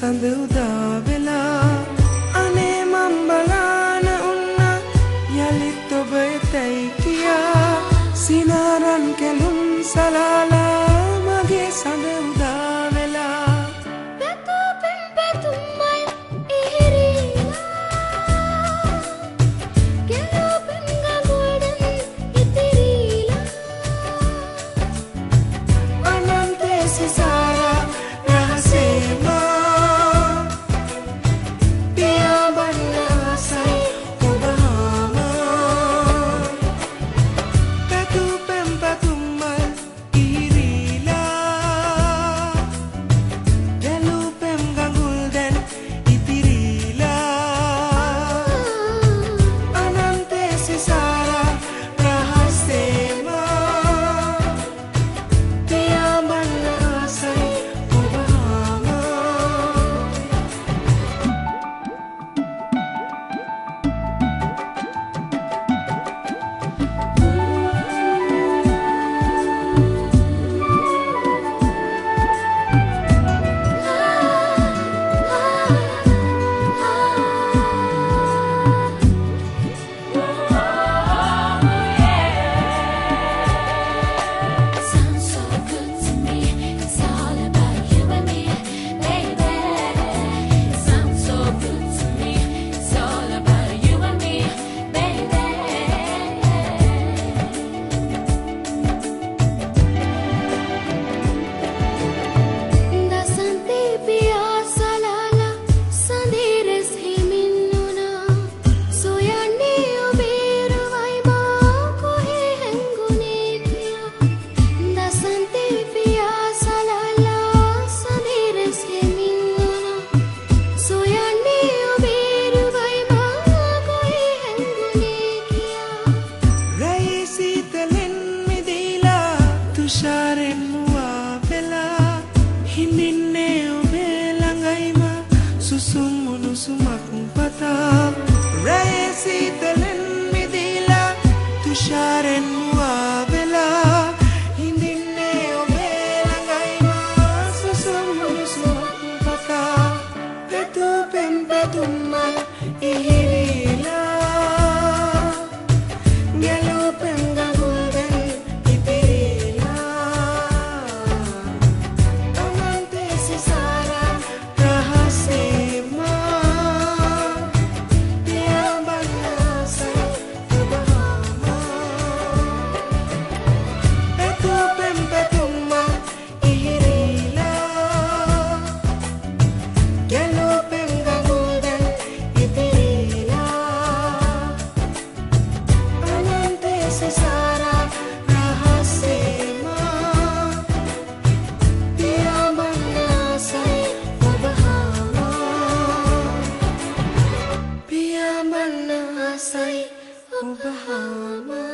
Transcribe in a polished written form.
සඳ උදා වෙලා අනේ මම් බලාන උන්නා යලිත් ඔබ එතැයි කියා සිනාරන් කෙලුම් සලාලා මගේ සඳ උදා වෙලා පැතුපෙන් පැතුම්මයි ඉහිරිලා ගැලුපෙන් ගඟුල්ඩන් ඉතිරිලා අනන්තේ සිසාරා රහසේමා පියා බන්න ආසයි ඔබ හාමා පැතුපෙන් පැතුම්මයි ඉහිරිලා ගැලුපෙන් ගඟුල්ඩන් ඉතිරිලා අනන්තේ සිසාරා රහසේමා පියා බන්න ආසයි ඔබ හාමා Sounds so good to me. It's all about you and me, baby. Sounds so good to me. It's all about you and me, baby. දසන්තේ පියා සලාලා සඳිරස් හිමින්නුනා සොයන්නේ ඔබේ රුවයි මා කොහේ හැංගුනේ කියා දසන්තේ පියා සලාලා සඳිරස් හිමින්නුනා සොයන්නේ ඔබේ රුවයි මා කොහේ හැංගුනේ කියා රැයි සීතලෙන් මිදීලා තුෂාරෙන් මුවා වෙලා හිඳින්නේ ඔබේ ළඟයිම සුසුම් උණුසුමක් පතා රැයි සීතලෙන් මිදීලා තුෂාරෙන් මුවා වෙලා හිඳින්නේ ඔබේ ළඟයිම සුසුම් උණුසුමක් පතා පැතුපෙන් පැතුම්මයි ඉහිරිලා ගැලුපෙන් ගඟුල්ඩන් ඉතිරිලා අනන්තේ සිසාරා රහසේමා පියා බන්න ආසයි ඔබ හාමා පැතුපෙන් පැතුම්මයි ඉහිරිලා ගැලුපෙන් ගඟුල්ඩන් ඉතිරිලා අනන්තේ සිසාරා රහසේමා පියා බන්න ආසයි ඔබ හාමා පියා බන්න ආසයි ඔබ හාමා